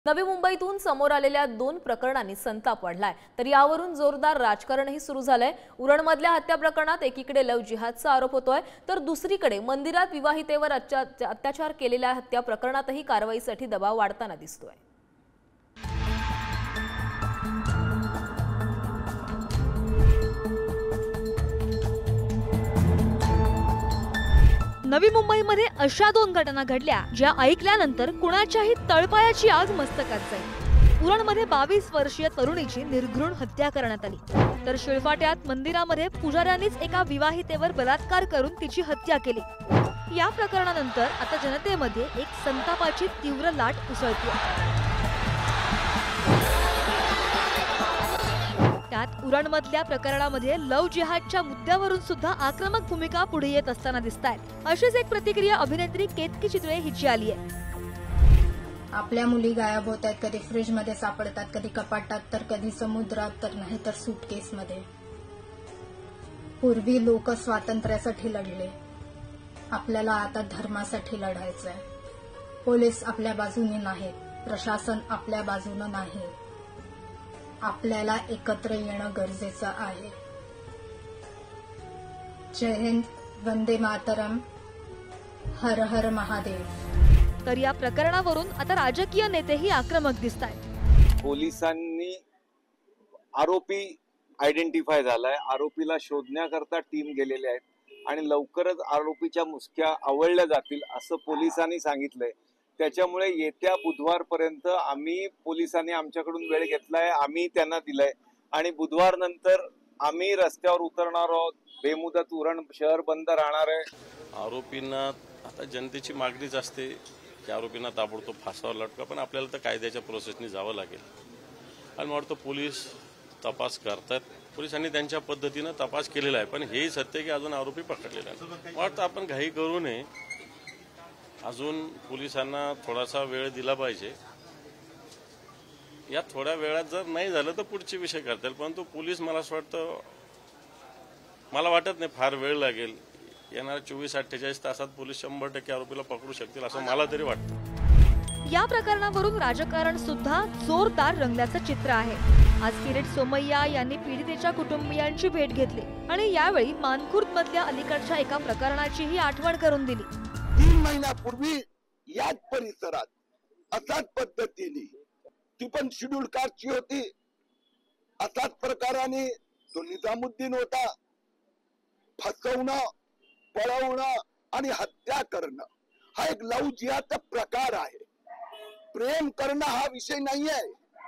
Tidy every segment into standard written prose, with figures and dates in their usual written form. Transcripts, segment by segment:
नवी मुंबईतून समोर आलेल्या 2 प्रकरणांनी संताप वाढलाय, तर यावरून जोरदार राजकारणही सुरू झालंय। उरणमधल्या हत्या प्रकरणात एकीकडे लव्ह जिहादचा आरोप होतोय, तर दुसरीकडे मंदिरात विवाहितेवर अत्याचार केलेल्या हत्या प्रकरणातही कारवाईसाठी दबाव वाढताना दिसतोय। नवी मुंबईमध्ये अशा 2 घटना घडल्या ज्या ऐकल्यानंतर कुणाच्याही तळपायाची आग मस्तकात जाईल। उरणमध्ये 22 वर्षीय तरुणीची निर्घृण हत्या करण्यात आली, तर शिळफाट्यात मंदिरामध्ये पुजाऱ्यांनीच एका विवाहितेवर बलात्कार करून तिची हत्या केली। या प्रकरणानंतर आता जनतेमध्ये एक संतापाची तीव्र लाट उसळते। त्यात उरणमधल्या प्रकरणामध्ये लव्ह जिहादच्या मुद्द्यावरून सुद्धा आक्रमक भूमिका पुढे येत असताना दिसतायत। अशीच एक प्रतिक्रिया अभिनेत्री केतकी चितळे हिची आली आहे। आपल्या मुली गायब होत आहेत, कधी फ्रीज मध्ये सापडतात, कधी कपाटात, तर कधी समुद्रात, तर नाही तर सूटकेस मध्ये। पूर्वी लोक स्वातंत्र्यासाठी लढले, आपल्याला आता धर्मासाठी लढायचंय। पोलीस आपल्या बाजूने नाहीत, प्रशासन आपल्या बाजूने नाही, आपल्याला एकत्र येणं गरजेचं आहे। जय हिंद, वंदे मातरम, हर हर महादेव। तर या प्रकरणावरून आता राजकीय नेतेही आक्रमक दिसतायत। पोलिसांनी आरोपी आयडेंटिफाय झालाय, आरोपीला शोधण्याकरता टीम गेलेले आहेत आणि लवकरच आरोपीच्या मुसक्या आवळल्या जातील असं पोलिसांनी सांगितलंय। त्याच्यामुळे येत्या बुधवारपर्यंत पोलिसांनी आमच्याकडून वेळ घेतलाय, आम्ही त्यांना दिलाय आणि बुधवार नंतर आम्ही रस्त्यावर उतरणार आहोत। बेमुदत उरण शहर बंद राहणार आहे। आरोपींना आता जनतेची मागणीच असते की आरोपींना ताबडतोब फासावर लटका, पण आपल्याला तर कायद्याच्या प्रोसेसनी जावं लागेल आणि मला वाटतं पोलीस तपास करतात। पोलिसांनी त्यांच्या पद्धतीनं तपास केलेला आहे, पण हेही सत्य की अजून आरोपी पकडलेला आहे। मला वाटतं आपण घाई करू नये, अजून पोलिसांना थोडासा वेळ दिला पाहिजे। या थोड्या वेळात जर नाही झालं तर पुढचे विषय करतील, परंतु पोलीस मला वाटत नाही फार वेळ लागेल। येणाऱ्या 24-48 तासात पोलीस 100% आरोपीला पकडू शकतील असं मला तरी वाटतं। या प्रकरणावरून राजकारण सुद्धा जोरदार रंगल्याचं चित्र आहे। आज किरीट सोमय्या यांनी पीडितेच्या कुटुंबियांची भेट घेतली आणि यावेळी मानखुर्द मधल्या अलीकडच्या एका प्रकरणाचीही आठवण करून दिली। 3 महिन्यापूर्वी याच परिसरात असाच पद्धतीने ती पण शेड्यूल कास्टची होती, असाच प्रकाराने तो निजामुद्दीन होता। फसवणं, पळवणं आणि हत्या करणं हा एक लव्ह जिहादचा प्रकार आहे। प्रेम करणं हा विषय नाही आहे।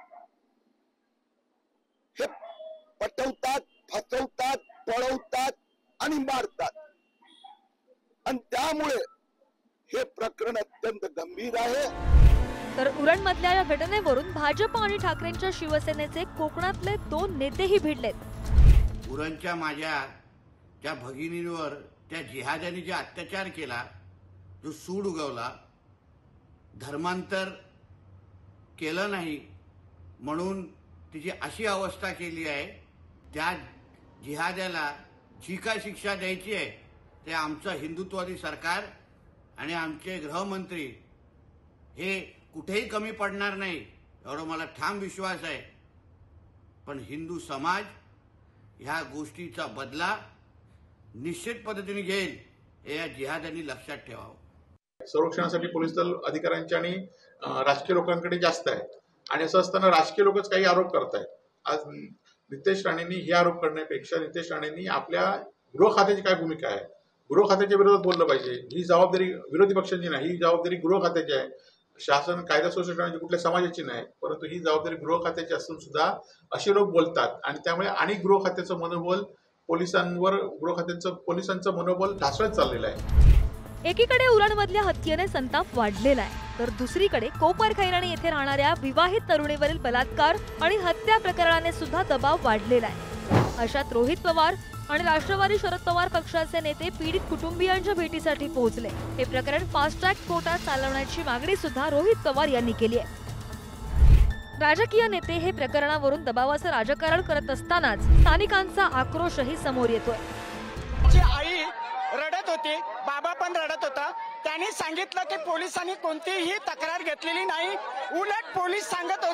हे पटवतात, फसवतात, पळवतात आणि मारतात आणि त्यामुळे हे प्रकरण अत्यंत गंभीर आहे। तर उरणमधल्या या घटनेवरून भाजप आणि ठाकरेंच्या शिवसेनेचे कोकणातले 2 नेतेही भिडलेत। उरणच्या माझ्या त्या भगिनीवर त्या जिहाद्याने जे अत्याचार केला, जो सूड उगवला, धर्मांतर केलं नाही म्हणून तिची अशी अवस्था केली आहे, त्या जिहाद्याला जी काय शिक्षा द्यायची आहे ते आमचं हिंदुत्ववादी सरकार आणि आमचे गृहमंत्री हे कुठेही कमी पडणार नाही एवढा मला ठाम विश्वास आहे। पण हिंदू समाज ह्या गोष्टीचा बदला निश्चित पद्धतीने घेईल हे या जिहाद्यांनी लक्षात ठेवावं। संरक्षणासाठी पोलीस दल अधिकाऱ्यांच्या आणि राजकीय लोकांकडे जास्त आहे आणि असं असताना राजकीय लोकच काही आरोप करतायत। आज नितेश राणेंनी हे आरोप करण्यापेक्षा नितेश राणेंनी आपल्या गृह खात्याची काय भूमिका आहे, गृह खात्याच्या विरोधात बोललं पाहिजे। ही जबाबदारी विरोधी पक्षांची नाही, ही जबाबदारी गृह खात्याची आहे। शासन कायदा सुव्यवस्था ठेवण्याची कुठल्या समाजाची नाही, परंतु ही जबाबदारी गृह खात्याची असून सुद्धा असे लोक बोलतात आणि त्यामुळे आणि गृह खात्याचं मनोबल पोलिसांचं मनोबल ढासळत चाललेलं आहे। एकीकडे उरणमधल्या हत्येने संताप वाढलेला आहे, तर दुसरीकडे कोपरखैरणे येथे राहणाऱ्या विवाहित तरुणीवरील बलात्कार आणि हत्या प्रकरणाने सुद्धा दबाव वाढलेला आहे। अशात रोहित पवार आणि राष्ट्रवादी शरद पवार पक्षाचे नेते पीडित कुटुंबियांच्या भेटीसाठी पोहोचले। हे प्रकरण फास्ट ट्रॅक कोर्टात चालवण्याची मागणी सुद्धा रोहित पवार यांनी केली आहे। राजकीय नेते हे प्रकरणावरून दबावाचं राजकारण करत असतानाच स्थानिकांचा आक्रोशही समोर येतोय। आई रडत होती, बाबा पण रडत होता. त्यांनी सांगितलं की पोलिसांनी कोणतीही तक्रार घेतलेली नाही. उलट पोलीस सांगत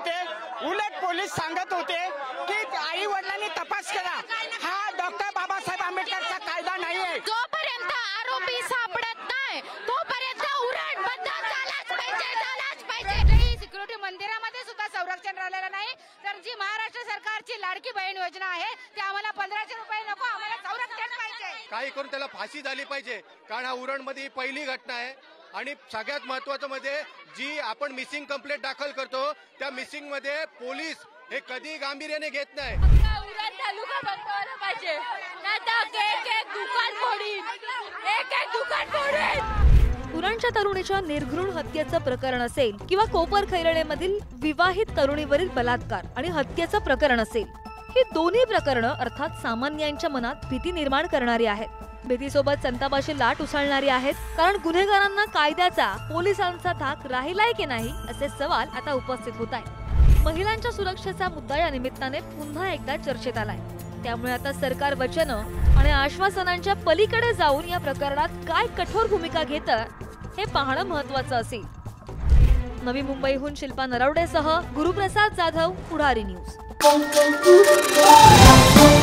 होते की आई वडिलांनी तपास करा. हा डॉक्टर बाबासाहेब आंबेडकरचा कायदा नाहीये. जोपर्यंत आरोपी सापडत नाही तोपर्यंत उरण बंद झालाच पाहिजे. सिक्युरिटी मंदिरामध्ये सुद्धा संरक्षण राहिलेलं नाही. तर जी महाराष्ट्र सरकारची लाडकी बहीण योजना आहे ती आम्हाला 1500 रुपये नको, आम्हाला संरक्षण पाहिजे. काही करून त्याला फाशी झाली पाहिजे, कारण हा उरणमध्ये पहिली घटना आहे. आणि सगळ्यात महत्वाचं म्हणजे जी आपण मिसिंग कंप्लेंट दाखल करतो त्या मिसिंग मध्ये पोलीस हे कधी गांभीर्याने घेत नाही. उरण तालुका बंद व्हायला पाहिजे, नाहीतर एक दुकान फोडीन. उरणच्या तरुणीच्या निर्घृण हत्येचं प्रकरण असेल किंवा कोपर खैरणे विवाहित तरुणीवरील बलात्कार आणि हत्येचं प्रकरण असेल, ही दोन्ही प्रकरणं अर्थात सामान्यांच्या मनात भीती निर्माण करणारी आहेत. भीतीसोबत संतापाची लाट उसळणारी आहेत, कारण गुन्हेगारांना कायद्याचा, पोलिसांचा धाक राहिलाय की नाही असे सवाल आता उपस्थित होत आहेत. महिलांच्या सुरक्षेचा मुद्दा या निमित्ताने पुन्हा एकदा चर्चेत आलाय. त्यामुळे आता सरकार वचनं आणि आश्वासनांच्या पलीकडे जाऊन या प्रकरणात काय कठोर भूमिका घेतं हे पाहणं महत्त्वाचं असेल. नवी मुंबईहून शिल्पा नरवडेसह गुरुप्रसाद जाधव, पुढारी न्यूज.